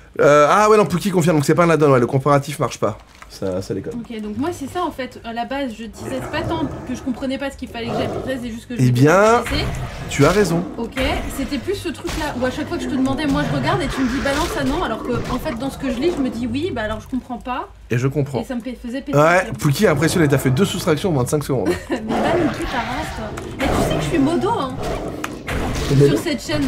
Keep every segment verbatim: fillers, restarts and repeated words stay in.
Euh, ah ouais, non, Pookie confirme, donc c'est pas un add-on, ouais, le comparatif marche pas. Ça, ça déconne. Ok, donc moi c'est ça en fait, à la base je disais, c'est pas tant que je comprenais pas ce qu'il fallait que j'applique, c'est juste que je Eh bien, tu as raison. Ok, c'était plus ce truc là, où à chaque fois que je te demandais, moi je regarde et tu me dis balance ça non, alors que en fait dans ce que je lis, je me dis oui, bah alors je comprends pas. Et je comprends. Et ça me faisait péter. Ouais, Pookie est impressionné, t'as fait deux soustractions en moins de cinq secondes. Mais va niquer ta race toi. Mais tu sais que je suis modo hein, sur cette chaîne.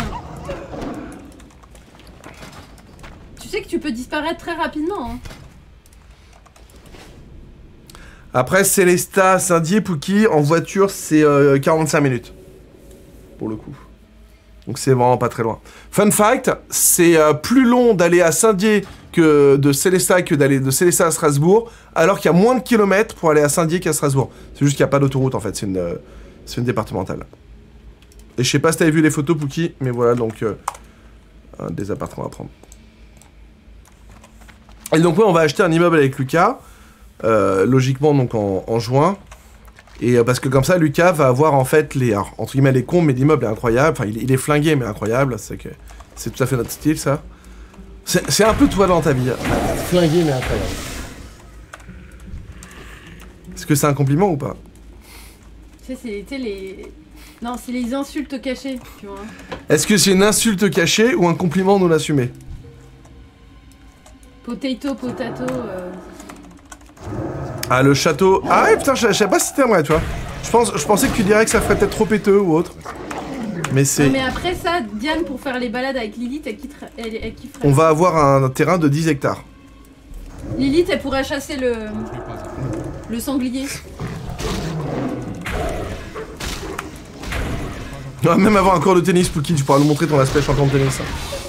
Tu sais que tu peux disparaître très rapidement hein. Après, Célesta, Saint-Dié, Pookie, en voiture, c'est euh, quarante-cinq minutes. Pour le coup. Donc c'est vraiment pas très loin. Fun fact, c'est euh, plus long d'aller à Saint-Dié que de Célesta que d'aller de Célesta à Strasbourg, alors qu'il y a moins de kilomètres pour aller à Saint-Dié qu'à Strasbourg. C'est juste qu'il n'y a pas d'autoroute en fait, c'est une, euh, c'est une départementale. Et je sais pas si t'avais vu les photos, Pookie, mais voilà, donc euh, un des appartements à prendre. Et donc ouais, on va acheter un immeuble avec Lucas. Euh, logiquement donc en, en juin, et euh, parce que comme ça Lucas va avoir en fait les, alors, entre guillemets les cons, mais l'immeuble est incroyable, enfin il, il est flingué mais incroyable, c'est que c'est tout à fait notre style ça. C'est un peu toi dans ta vie, flingué mais incroyable. Est-ce que c'est un compliment ou pas? Tu sais, c'est les... Non, c'est les insultes cachées, tu vois. Est-ce que c'est une insulte cachée ou un compliment non assumé? Potato, potato... Euh... Ah, le château... Ah ouais, putain, je, je sais pas si t'aimerais, tu vois. Je, pense, je pensais que tu dirais que ça ferait peut-être trop péteux ou autre. Mais c'est... Mais après ça, Diane, pour faire les balades avec Lilith, elle kifferait. Elle, elle kifferait. On va avoir un terrain de dix hectares. Lilith, elle pourrait chasser le... Le sanglier. On va même avoir un cours de tennis, Pookie, tu pourras nous montrer ton aspect champion de tennis.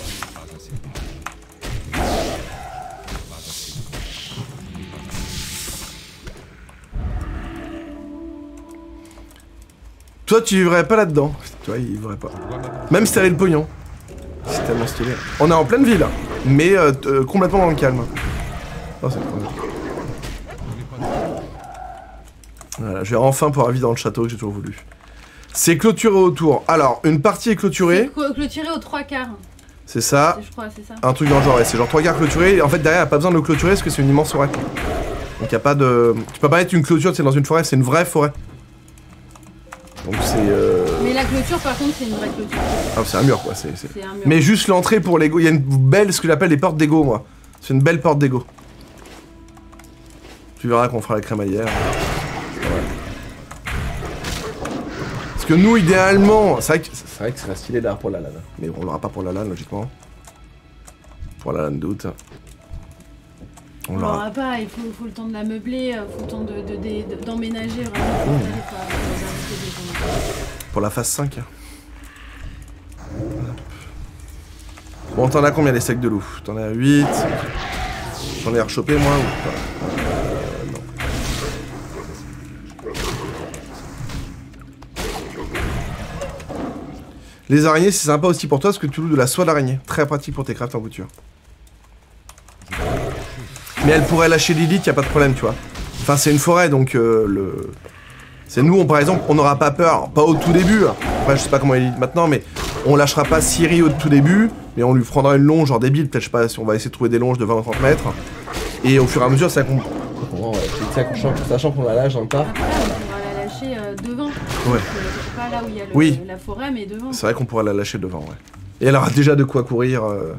Toi, tu vivrais pas là-dedans. Toi, il vivrait pas. Même si t'avais le pognon. C'est tellement stylé. On est en pleine ville, mais euh, euh, complètement dans le calme. Oh, c'est cool. Voilà, je vais enfin pouvoir vivre dans le château que j'ai toujours voulu. C'est clôturé autour. Alors, une partie est clôturée. C'est clôturé aux trois quarts. C'est ça. Je crois, c'est ça. Un truc dans le genre, ouais, c'est genre trois quarts clôturés. Et en fait, derrière, il n'y a pas besoin de le clôturer parce que c'est une immense forêt. Donc, il n'y a pas de... Tu peux pas mettre une clôture, c'est dans une forêt, c'est une vraie forêt. Donc c'est... Euh... Mais la clôture par contre c'est une vraie clôture. Ah c'est un mur quoi, c'est... un mur. Mais juste l'entrée pour l'égo, il y a une belle, ce que j'appelle les portes d'égo moi. C'est une belle porte d'égo. Tu verras qu'on fera la crémaillère. Ouais. Parce que nous idéalement, c'est vrai que c'est vrai que c'est stylé d'art pour la LAN. Mais on l'aura pas pour la LAN logiquement. Pour la LAN doute. On l'aura pas, il faut, faut le temps de la meubler, il faut le temps d'emménager de, de, de, vraiment. Mmh. Pour la phase cinq. Bon, t'en as combien les steaks de loup? T'en as huit. J'en ai rechopé moi ou pas? euh, Non. Les araignées, c'est sympa aussi pour toi parce que tu loues de la soie d'araignée. Très pratique pour tes crafts en couture. Mais elle pourrait lâcher Lilith, y a pas de problème, tu vois. Enfin, c'est une forêt, donc euh, le... C'est nous, on, par exemple, on n'aura pas peur, pas au tout début. Après, je sais pas comment il est maintenant, mais on lâchera pas Siri au tout début, mais on lui prendra une longe, genre débile, peut-être, je sais pas, si on va essayer de trouver des longes de vingt ou trente mètres. Et au fur et à mesure, ça qu'on... Oh, ouais, sachant qu'on la lâche dans le parc. Après, on pourra la lâcher euh, devant. Ouais. Euh, pas là où il y a le, oui. la forêt, mais devant. C'est vrai qu'on pourra la lâcher devant, ouais. Et elle aura déjà de quoi courir. Euh...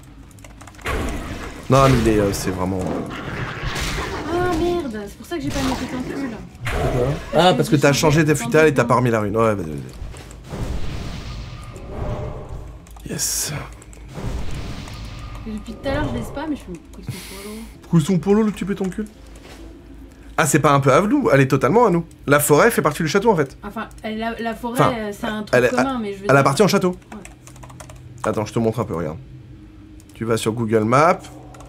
Non, mais euh, c'est vraiment... Euh... Ah merde, c'est pour ça que j'ai pas mis tout en pull. Pourquoi? Ah, parce que t'as changé tes futales et t'as pas remis la rune. Ouais, vas-y, vas-y. Yes. Et depuis tout à l'heure, je laisse pas, mais je fais cousson polo. Cousson polo, le petit péton cul. Ah, c'est pas un peu à nous, elle est totalement à nous. La forêt fait partie du château en fait. Enfin, elle, la, la forêt, enfin, euh, c'est un truc elle, commun, elle, mais je veux Elle dire... appartient au château. Ouais. Attends, je te montre un peu, regarde. Tu vas sur Google Maps.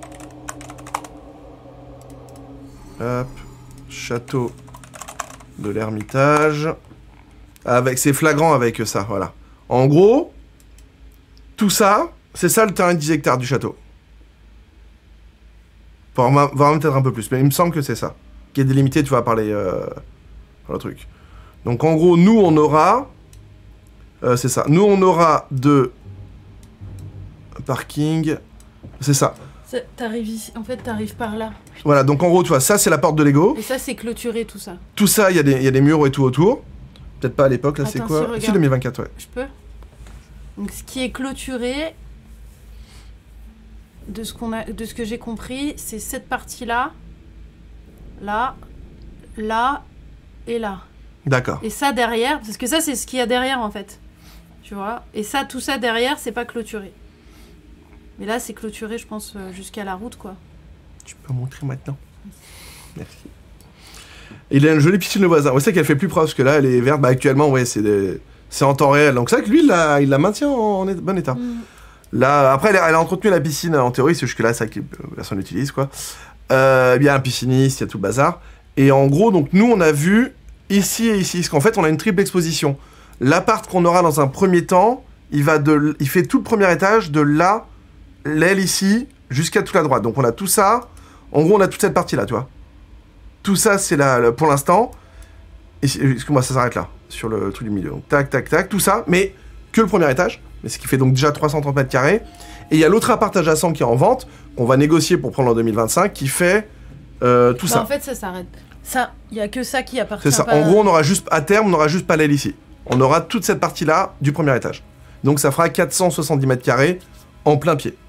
Hop. Château de l'Ermitage. Avec, c'est flagrant avec ça, voilà. En gros, tout ça, c'est ça le terrain de dix hectares du château. Voire même peut-être un peu plus, mais il me semble que c'est ça. Qui est délimité, tu vois, par les... Euh, par le truc. Donc en gros, nous, on aura... Euh, c'est ça. Nous, on aura de... Parking... C'est ça. Ça, t'arrives ici, en fait, t'arrives par là. Voilà, donc en gros, tu vois, ça c'est la porte de Lego. Et ça, c'est clôturé, tout ça. Tout ça, il y, y a des murs et tout autour. Peut-être pas à l'époque, là c'est Attends, quoi si, regarde. Si, deux mille vingt-quatre, ouais. Je peux. Donc, ce qui est clôturé, de ce, qu'on a, de ce que j'ai compris, c'est cette partie-là, là, là et là. D'accord. Et ça derrière, parce que ça, c'est ce qu'il y a derrière, en fait. Tu vois. Et ça, tout ça derrière, c'est pas clôturé. Mais là, c'est clôturé, je pense, euh, jusqu'à la route, quoi. Tu peux montrer maintenant. Merci. Et il a une jolie piscine de voisin. On sait qu'elle fait plus propre, parce que là, elle est verte. Bah, actuellement, ouais, c'est des... en temps réel. Donc c'est vrai que lui, il la, il la maintient en, en bon état. Mm. Là, après, elle a, elle a entretenu la piscine, en théorie, c'est jusque là, ça que personne l'utilise, quoi. Euh, il y a un pisciniste, il y a tout le bazar. Et en gros, donc, nous, on a vu ici et ici, parce qu'en fait, on a une triple exposition. L'appart qu'on aura dans un premier temps, il, va de, il fait tout le premier étage, de là, l'aile ici, jusqu'à toute la droite. Donc on a tout ça. En gros, on a toute cette partie-là, tu vois. Tout ça, c'est là, pour l'instant. Excuse-moi, ça s'arrête là, sur le truc du milieu. Donc, tac, tac, tac, tout ça, mais que le premier étage. Mais ce qui fait donc déjà trois cent trente mètres carrés. Et il y a l'autre appart adjacent qui est en vente, qu'on va négocier pour prendre en deux mille vingt-cinq, qui fait euh, tout bah, ça. En fait, ça s'arrête. Ça, il n'y a que ça qui appartient. C'est ça. Pas En gros, on aura juste, à terme, on n'aura juste pas l'aile ici. On aura toute cette partie-là du premier étage. Donc ça fera quatre cent soixante-dix mètres carrés en plein pied.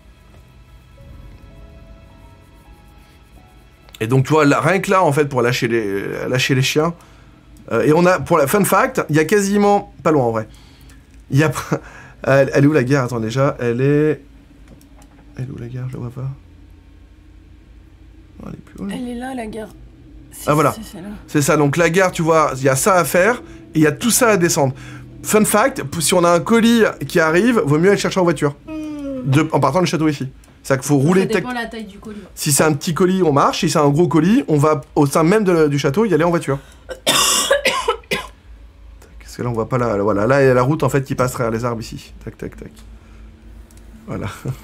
Et donc, tu vois, là, rien que là, en fait, pour lâcher les, lâcher les chiens. Euh, et on a, pour la fun fact, il y a quasiment, pas loin en vrai. Il y a, elle, elle est où la gare? Attends, déjà, elle est... Elle est où la gare? Je la vois pas. Non, elle est plus haut. Elle est là, la gare. Ah voilà, c'est ça. Donc la gare, tu vois, il y a ça à faire et il y a tout ça à descendre. Fun fact, si on a un colis qui arrive, vaut mieux aller chercher en voiture. De, en partant du château ici. C'est-à-dire qu'il faut rouler... Ça dépend de la taille du colis. Si c'est un petit colis, on marche. Si c'est un gros colis, on va au sein même de, du château y aller en voiture. Parce que là, on voit pas la... Voilà, là, il y a la route, en fait, qui passe derrière les arbres ici. Tac, tac, tac. Voilà.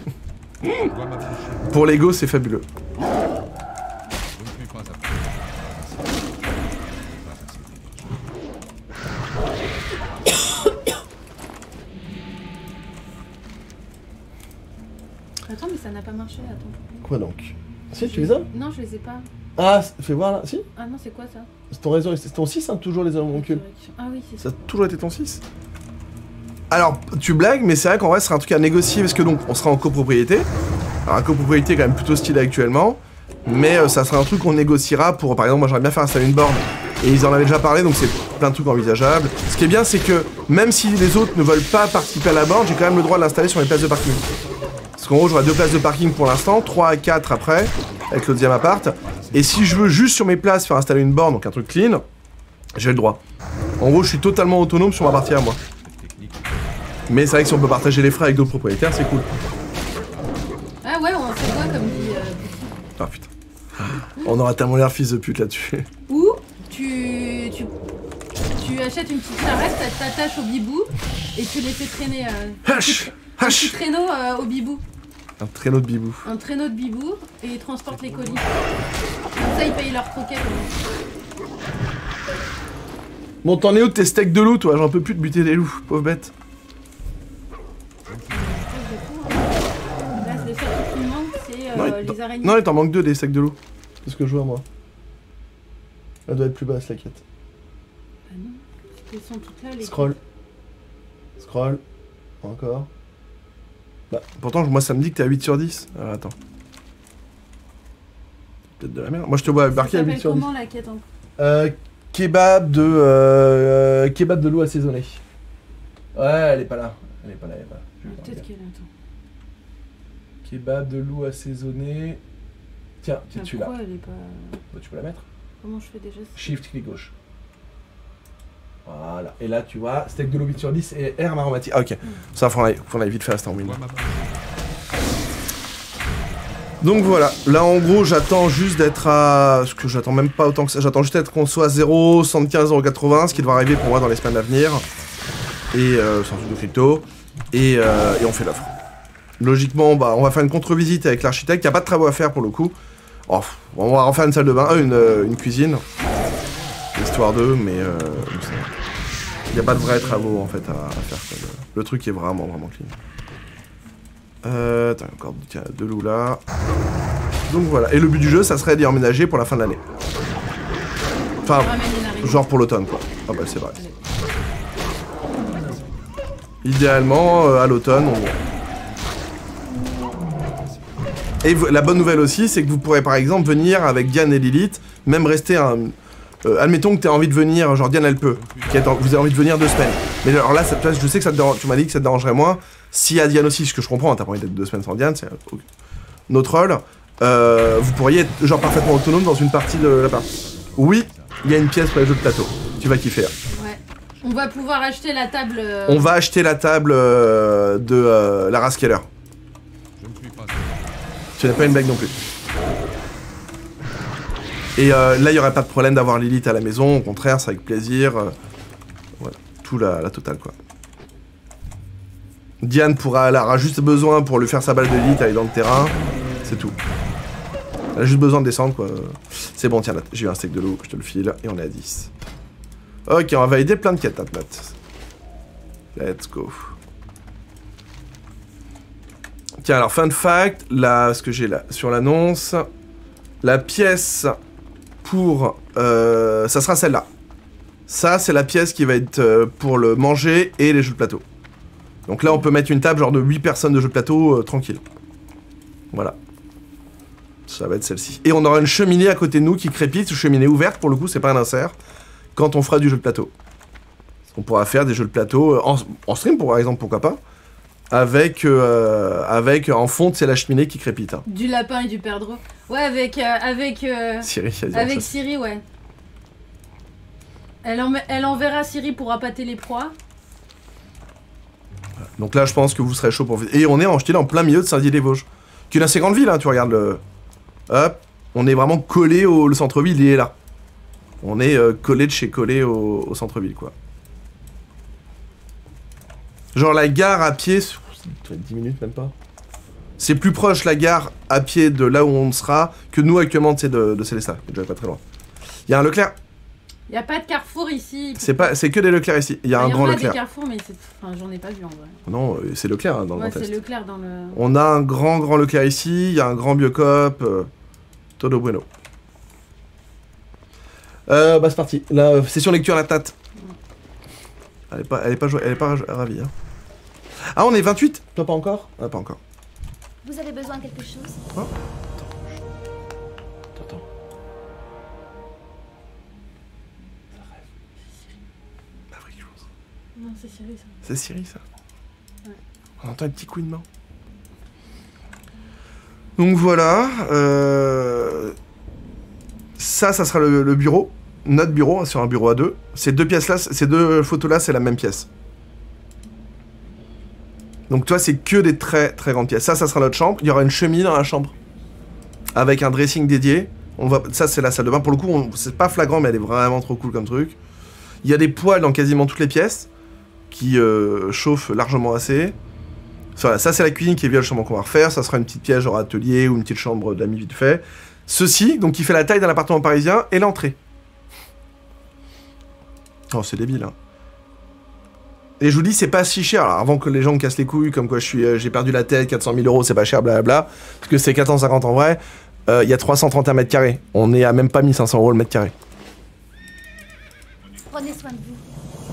Pour Lego, c'est fabuleux. Attends, mais ça n'a pas marché, attends. Quoi donc? Si, tu les as? Non, je les ai pas. Ah, fais voir là, si? Ah non, c'est quoi ça? C'est ton réseau, c'est ton six, hein, toujours les homoncules. Ah oui, c'est ça. Ça a toujours été ton six? Alors, tu blagues, mais c'est vrai qu'en vrai, ce sera un truc à négocier, parce que donc, on sera en copropriété. Alors, la copropriété est quand même plutôt stylée actuellement, mais euh, ça sera un truc qu'on négociera pour, par exemple, moi j'aimerais bien faire installer une borne. Et ils en avaient déjà parlé, donc c'est plein de trucs envisageables. Ce qui est bien, c'est que même si les autres ne veulent pas participer à la borne, j'ai quand même le droit de l'installer sur les places de parking. Parce qu'en gros, j'aurai deux places de parking pour l'instant, trois à quatre après, avec le deuxième appart. Et si je veux juste sur mes places faire installer une borne, donc un truc clean, j'ai le droit. En gros, je suis totalement autonome sur ma partie à moi. Mais c'est vrai que si on peut partager les frais avec d'autres propriétaires, c'est cool. Ah ouais, on fait quoi comme dit euh, Ah putain. On aura tellement l'air fils de pute là-dessus. Ou tu, tu, tu achètes une petite charrette, t'attaches au bibou et tu les fais traîner. Euh, Hache un petit traîneau euh, au bibou. Un traîneau de bibou. Un traîneau de bibou et ils transportent les colis. Comme ça, ils payent leurs croquettes. Bon, t'en es où de tes steaks de loup, toi? J'en peux plus de buter des loups, pauvre bête. Là, le seul truc qui me manque, c'est euh, non, les araignées. Non, il t'en manque deux des steaks de loup. C'est ce que je vois, moi. Elle doit être plus basse, la quête. Ah non, parce qu'elles sont toutes là, les... Scroll. Scroll. Encore. Bah, pourtant, moi, ça me dit que t'es à huit sur dix. Alors, attends. Peut-être de la merde. Moi, je te vois marqué à huit sur dix. Comment, la quête, encore Euh... Kebab de... Euh, kebab de loup assaisonné. Ouais, elle est pas là. Elle est pas là, elle est pas là. Peut-être qu'elle attend. Kebab de loup assaisonné. Tiens, tu es là. Pourquoi elle est pas... Bah, tu peux la mettre. Comment je fais déjà? Shift, clic gauche. Voilà. Et là, tu vois, steak de loup huit sur dix et herbe aromatique. Ah, ok. Mm. Ça, faut qu'on aille vite faire, c'est en win. Donc voilà, là en gros j'attends juste d'être à... Parce que j'attends même pas autant que ça, j'attends juste d'être qu'on soit à zéro virgule soixante-quinze, zéro virgule quatre-vingts, ce qui devrait arriver pour moi dans les semaines à venir. Et euh, sans doute de crypto. Et, euh, et on fait l'offre. Logiquement, bah, on va faire une contre-visite avec l'architecte, il n'y a pas de travaux à faire pour le coup. Oh, on va refaire une salle de bain, euh, une, euh, une cuisine. Histoire d'eux, mais euh, il n'y a pas de vrais travaux en fait à, à faire. Le, le truc est vraiment vraiment clean. Euh, attends, encore tiens, deux loups là. Donc voilà. Et le but du jeu, ça serait d'y emménager pour la fin de l'année. Enfin, genre pour l'automne, quoi. Ah bah c'est vrai. Idéalement, euh, à l'automne, on... Et la bonne nouvelle aussi, c'est que vous pourrez par exemple venir avec Diane et Lilith, même rester un... Euh, admettons que tu as envie de venir, genre Diane elle peut, vous avez envie de venir deux semaines. Mais alors là, ça, je sais que ça te dérange, tu m'as dit que ça te dérangerait moins. S'il y a Diane aussi, ce que je comprends, hein, t'as pas envie d'être deux semaines sans Diane, c'est notre rôle. Euh, vous pourriez être genre parfaitement autonome dans une partie de la part. Oui, il y a une pièce pour les jeux de plateau. Tu vas kiffer. Ouais. On va pouvoir acheter la table... Euh... On va acheter la table euh, de euh, Lara Skeller. Ce n'est pas une blague non plus. Et euh, là, il n'y aurait pas de problème d'avoir Lilith à la maison. Au contraire, c'est avec plaisir. Euh, voilà, tout la, la totale, quoi. Diane pourra, elle aura juste besoin pour lui faire sa balle de Lilith, aller dans le terrain. C'est tout. Elle a juste besoin de descendre, quoi. C'est bon, tiens, là, j'ai eu un steak de loup, je te le file. Et on est à dix. Ok, on va valider plein de quêtes, hein, let's go. Tiens, alors, fun fact, là, ce que j'ai là, sur l'annonce, la pièce pour... Euh, ça sera celle-là. Ça, c'est la pièce qui va être euh, pour le manger et les jeux de plateau. Donc là, on peut mettre une table genre de huit personnes de jeux de plateau, euh, tranquille. Voilà. Ça va être celle-ci. Et on aura une cheminée à côté de nous qui crépite, une cheminée ouverte, pour le coup, c'est pas un insert, quand on fera du jeu de plateau. On pourra faire des jeux de plateau, euh, en, en stream, par exemple, pourquoi pas. Avec, euh, avec en fond, c'est la cheminée qui crépite. Hein. Du lapin et du perdreau. Ouais, avec... Euh, avec euh, Siri, avec Siri, ouais. Elle, en, elle enverra Siri pour appâter les proies. Donc là, je pense que vous serez chaud pour... Et on est en, en plein milieu de Saint-Dié-des-Vosges. Qui est une assez grande ville, hein, tu regardes le... Hop, on est vraiment collé au le centre-ville, il est là. On est euh, collé de chez collé au, au centre-ville, quoi. Genre la gare à pied... dix minutes, même pas. C'est plus proche la gare à pied de là où on sera que nous actuellement, tu sais, de, de Célestat. C'est déjà pas très loin. Il y a un Leclerc. Il n'y a pas de Carrefour ici. C'est pas, c'est que des Leclerc ici. Il y a enfin, un y grand en a Leclerc. Des Carrefour, mais enfin, j'en ai pas vu en vrai. Non, c'est Leclerc hein, dans ouais, le Grand Est. c'est Leclerc dans le... On a un grand, grand Leclerc ici. Il y a un grand Biocop. Euh, todo bueno. Euh, bah c'est parti. La session lecture à la tate. Elle est pas, elle est pas, elle est pas ravie. Hein. Ah, on est vingt-huit? Toi, pas encore? Ah, pas encore. Vous avez besoin de quelque chose? Oh. Attends. Attends. Ça rêve. Maverick Rose. Non, c'est Siri, ça. C'est Siri, ça? Ouais. On entend un petit coup de main. Donc voilà. Euh... Ça, ça sera le, le bureau. Notre bureau, sur un bureau à deux. Ces deux pièces-là, ces deux photos-là, c'est la même pièce. Donc toi, c'est que des très très grandes pièces. Ça, ça sera notre chambre. Il y aura une cheminée dans la chambre. Avec un dressing dédié. On va... Ça, c'est la salle de bain. Pour le coup, on... c'est pas flagrant, mais elle est vraiment trop cool comme truc. Il y a des poêles dans quasiment toutes les pièces. Qui euh, chauffent largement assez. Voilà, ça, c'est la cuisine qui est via le chambre qu'on va refaire. Ça sera une petite pièce genre atelier ou une petite chambre d'amis vite fait. Ceci, donc, qui fait la taille d'un appartement parisien, et l'entrée. Oh, c'est débile, hein. Et je vous dis, c'est pas si cher. Alors, avant que les gens me cassent les couilles, comme quoi je suis, euh, j'ai perdu la tête, quatre cent mille euros, c'est pas cher, blablabla. Parce que c'est quatre cent cinquante en vrai. Il euh, y a trois cent trente et un mètres carrés. On est à même pas mille cinq cents euros le mètre carré. Prenez soin de vous.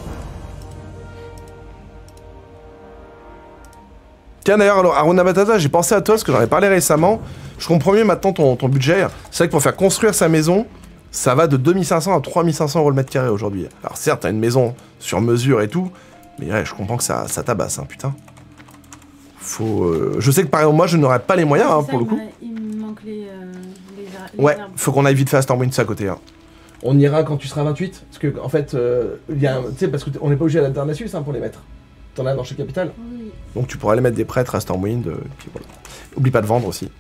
Tiens, d'ailleurs, Aruna Batata, j'ai pensé à toi, parce que j'en ai parlé récemment. Je comprends mieux maintenant ton, ton budget. C'est vrai que pour faire construire sa maison, ça va de deux mille cinq cents à trois mille cinq cents euros le mètre carré aujourd'hui. Alors certes, t'as une maison sur mesure et tout, mais ouais, je comprends que ça, ça tabasse, hein, putain. Faut... Euh... Je sais que par exemple, moi, je n'aurais pas les moyens, hein, ça, pour le coup. Il me manque les, euh, les, les Ouais, arbres. faut qu'on aille vite fait à Stormwind de ça à côté. Hein. On ira quand tu seras vingt-huit, parce que, en fait, euh, y a, tu sais, parce qu'on n'est pas obligé d'aller à Darnassus hein, pour les mettre. T'en as dans chaque capitale. Oui. Donc tu pourras aller mettre des prêtres à Stormwind, euh, puis voilà. Oublie pas de vendre aussi.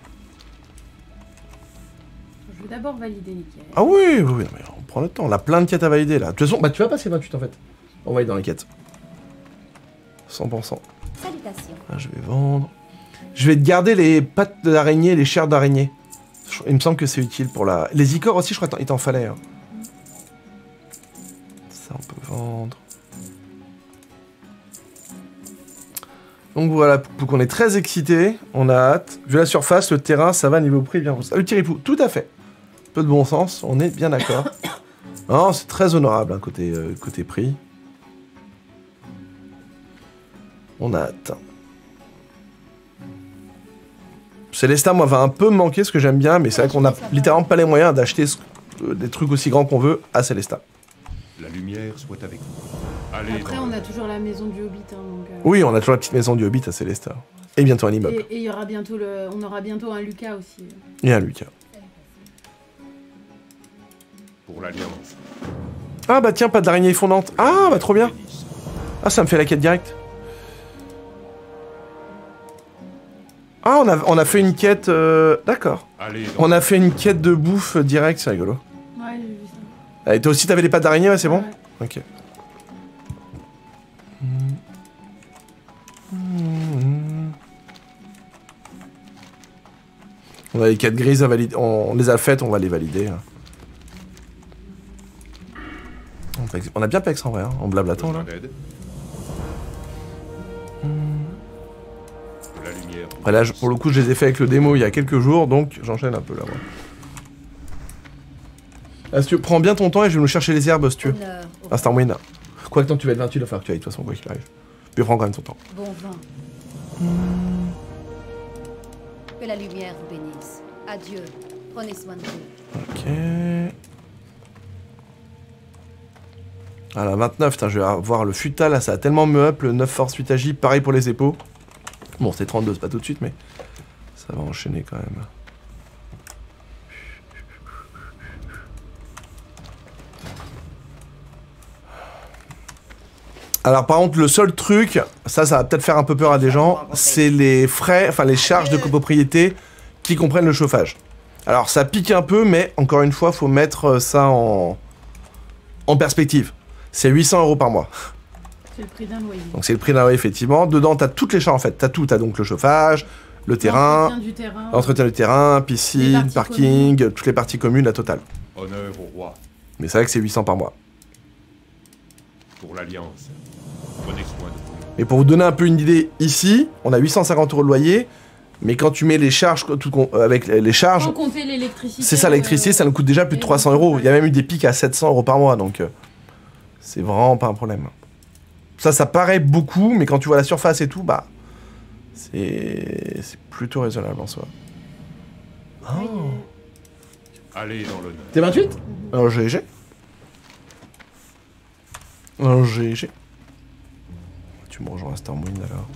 Je veux d'abord valider les quêtes. Ah oui, oui, oui, mais on prend le temps. On a plein de quêtes à valider là. De toute façon, bah tu vas passer vingt-huit en fait. On va aller dans les quêtes. cent pour cent. Salutations. Ah, je vais vendre. Je vais te garder les pattes d'araignée, les chairs d'araignée. Il me semble que c'est utile pour la... Les icors aussi, je crois qu'il t'en fallait. Hein. Ça, on peut vendre. Donc voilà, pour qu'on est très excité, on a hâte. Vu la surface, le terrain, ça va niveau prix bien. Salut Thierry-Pou, tout à fait. Peu de bon sens, on est bien d'accord. Non, c'est très honorable hein, côté, euh, côté prix. On a hâte. Célestat, moi, va un peu me manquer, ce que j'aime bien, mais c'est vrai qu'on a littéralement pas les moyens d'acheter ce- euh, des trucs aussi grands qu'on veut à Célestat. La lumière soit avec vous. Allez Après, dans on le- a toujours la maison du Hobbit. Hein, donc, euh, Oui, on a toujours la petite maison du Hobbit à Célestat. Et bientôt un immeuble. Et et il y aura bientôt le, on aura bientôt un Lucas aussi. Et un Lucas. pour l'Alliance. Ah bah tiens, pas d'araignée fondante. Ah bah trop bien. Ah, ça me fait la quête directe. Ah, on a, on a fait une quête... euh, D'accord. Allez dans On a fait une quête de bouffe euh, directe, c'est rigolo. Ouais, j'ai vu ça. Ah, et toi aussi, t'avais les pattes d'araignée, ouais, c'est bon? Ouais. Ok. On a les quêtes grises à valider. On, on les a faites, on va les valider. hein. On pex- On a bien pex en vrai, hein, en blablatant là. besoin d'aide. La lumière. Après là, je- pour le coup, je les ai fait avec le démo il y a quelques jours, donc j'enchaîne un peu là. Moi. Ah, si tu prends bien ton temps et je vais nous chercher les herbes si tu veux. Honneur au Instant win. Quoi que tant tu vas être vingt-huit, il va falloir que tu ailles de toute façon, quoi qu'il arrive. Puis prends quand même ton temps. bon vin. Que la lumière vous bénisse. Adieu. Prenez soin de vous. Ok. Ah la vingt-neuf, putain, je vais avoir le futal, là, ça a tellement me up, le neuf force huit agi, pareil pour les épaules. Bon, c'est trente-deux, c'est pas tout de suite, mais ça va enchaîner quand même. Alors par contre, le seul truc, ça, ça va peut-être faire un peu peur à des gens, c'est les frais, enfin les charges de copropriété qui comprennent le chauffage. Alors ça pique un peu, mais encore une fois, faut mettre ça en, en perspective. C'est huit cents euros par mois. C'est le prix d'un loyer. Donc c'est le prix d'un loyer, effectivement. Dedans, t'as toutes les charges en fait. T'as tout, t'as donc le chauffage, le terrain, L'entretien du terrain. l'entretien du terrain, Les piscine, parties parking, toutes les parties communes, la totale. Honneur au roi. Mais c'est vrai que c'est huit cents par mois. Pour l'Alliance. Prenez soin de vous. Et pour vous donner un peu une idée, ici, on a huit cent cinquante euros de loyer, mais quand tu mets les charges, tout con- euh, avec les charges, Sans compter l'électricité. c'est ça l'électricité, euh, ça nous coûte déjà plus de et trois cents le euros. Il y a chauffage. même eu des pics à sept cents euros par mois, donc euh, c'est vraiment pas un problème. Ça, ça paraît beaucoup, mais quand tu vois la surface et tout, bah, c'est c'est plutôt raisonnable en soi. Oh. Allez dans l'honneur. T'es vingt-huit? Alors G G. Alors G G. Tu me rejoins à Stormwind alors.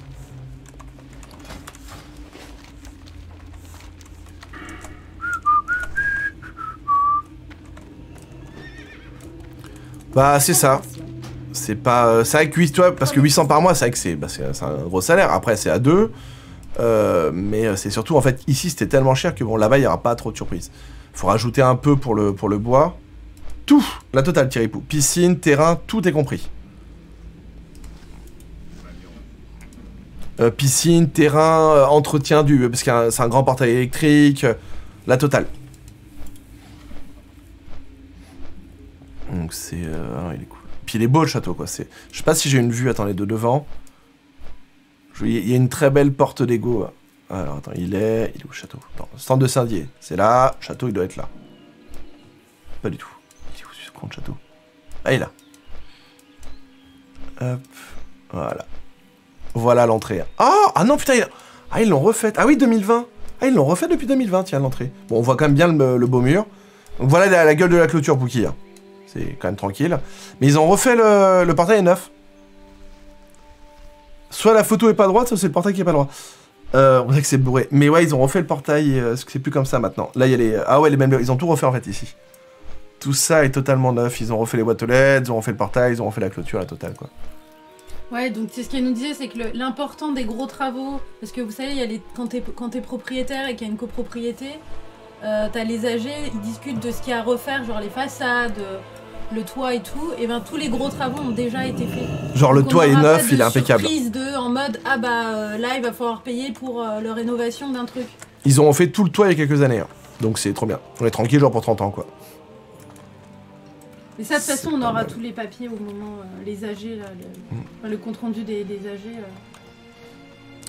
Bah c'est ça. C'est pas... euh, c'est vrai que huit, toi, parce que huit cents par mois, c'est vrai que c'est bah, c'est c'est un gros salaire. Après c'est à deux. Euh, mais euh, c'est surtout en fait ici c'était tellement cher que bon là-bas il n'y aura pas trop de surprises. Faut rajouter un peu pour le, pour le bois. Tout, la totale Thierry-Pou. Piscine, terrain, tout est compris. Euh, piscine, terrain, euh, entretien du... Parce que c'est un grand portail électrique, euh, la totale. Donc c'est... Euh, ah, il est cool. Puis il est beau le château quoi. C'est... Je sais pas si j'ai une vue, attendez, de devant. Je- Il y a une très belle porte d'égo. Alors attends, il est... Il est où le château? Non, stand de Saint-Dié. C'est là, château il doit être là. Pas du tout. Il est où ce grand château? Ah il est là. Hop, voilà. Voilà l'entrée. Ah, ah non, putain, il... ah, ils l'ont refaite. Ah oui, deux mille vingt. Ah, ils l'ont refait depuis deux mille vingt, tiens, l'entrée. Bon, on voit quand même bien le, le beau mur. Donc voilà la, la gueule de la clôture, Pookie. Hein. C'est quand même tranquille. Mais ils ont refait le, le portail est neuf. Soit la photo est pas droite, soit c'est le portail qui est pas droit. Euh, on dirait que c'est bourré. Mais ouais, ils ont refait le portail, euh, parce que c'est plus comme ça maintenant. Là, il y a les... Ah ouais, les mêmes... Ils ont tout refait en fait ici. Tout ça est totalement neuf. Ils ont refait les boîtes aux L E D, ils ont refait le portail, ils ont refait la clôture, la totale, quoi. Ouais, donc c'est ce qu'elle nous disait, c'est que le- l'important des gros travaux, parce que vous savez, il y a les, quand t'es quand t'es propriétaire et qu'il y a une copropriété, euh, t'as les âgés, ils discutent de ce qu'il y a à refaire, genre les façades, euh, le toit et tout, et ben tous les gros travaux ont déjà été faits. Genre le Donc, on toit est aura neuf, pas de il est impeccable. surprise de en mode ah bah euh, là il va falloir payer pour euh, la rénovation d'un truc. Ils ont refait tout le toit il y a quelques années. Hein. Donc c'est trop bien. On est tranquille, genre pour trente ans, quoi. Et ça de toute façon C'est on pas aura mal. tous les papiers au moment, euh, les âgés là, le, Mm. enfin, le compte rendu des, des âgés. euh.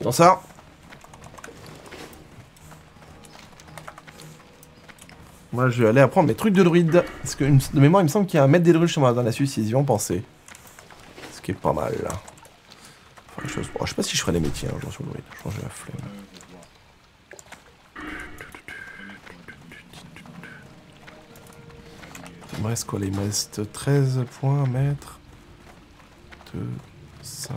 On sort. Moi, je vais aller apprendre mes trucs de druide. Parce que, une- de mémoire, il me semble qu'il y a un maître des druides chez moi dans la Suisse, ils y ont pensé. Ce qui est pas mal, là. Enfin, je, oh, je sais pas si je ferai les métiers, hein, genre sur le druide. Je pense que j'ai la flemme. Il me reste quoi là? Il me reste treize points à mettre. deux, cinq...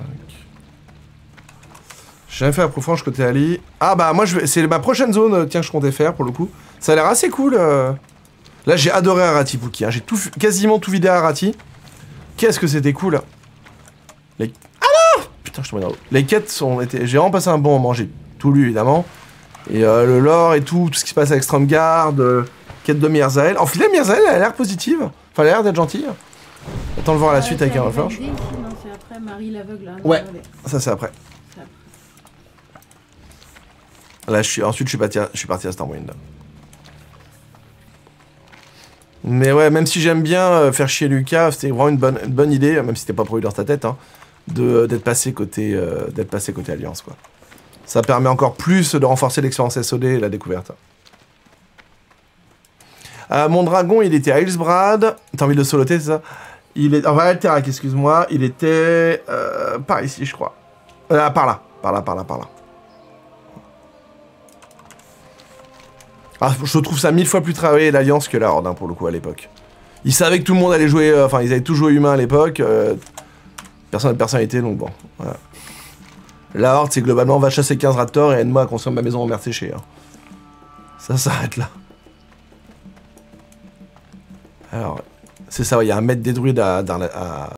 J'ai jamais fait la profranche côté Ali. Ah bah moi je vais... c'est ma prochaine zone euh, tiens que je comptais faire pour le coup. Ça a l'air assez cool. Euh... Là j'ai adoré Arati Pookie. Hein. J'ai tout... quasiment tout vidé à Arati. Qu'est-ce que c'était cool. Les... Ah non putain je suis tombé dans l'eau. Les quêtes sont... été... J'ai vraiment passé un bon moment. J'ai tout lu évidemment. Et euh, le lore et tout, tout ce qui se passe avec Stromgarde, euh... quête de Myrzael. En filet Myrzael elle a l'air positive. Enfin elle a l'air d'être gentille. Attends de voir la Ah, suite c'est avec un validé reflanche. ici, non, c'est après Marie l'aveugle. Hein, Ouais. désolé. Ça c'est après. C'est après. Là, je suis... ensuite, je suis parti à, je suis parti à Stormwind. Mais ouais, même si j'aime bien euh, faire chier Lucas, c'était vraiment une bonne, une bonne idée, même si c'était pas prévu dans ta tête, hein, de d'être passé côté, euh, d'être passé côté Alliance, quoi. Ça permet encore plus de renforcer l'expérience S O D et la découverte. Euh, mon dragon, il était à Hillsbrad. T'as envie de le soloter, c'est ça? Il est... Enfin, Alterac, excuse-moi. Il était... Euh, par ici, je crois. Euh, par là. Par là, par là, par là. Ah, je trouve ça mille fois plus travaillé l'Alliance que la Horde, hein, pour le coup, à l'époque. Ils savaient que tout le monde allait jouer... Euh, enfin, ils avaient tous joué humain à l'époque. Euh, personne n'a de personnalité, donc bon. Voilà. La Horde, c'est globalement, va chasser quinze raptors et aide-moi à construire ma maison en mer séchée. Hein. Ça s'arrête là. Alors, c'est ça, il y a un maître des druides à, à, à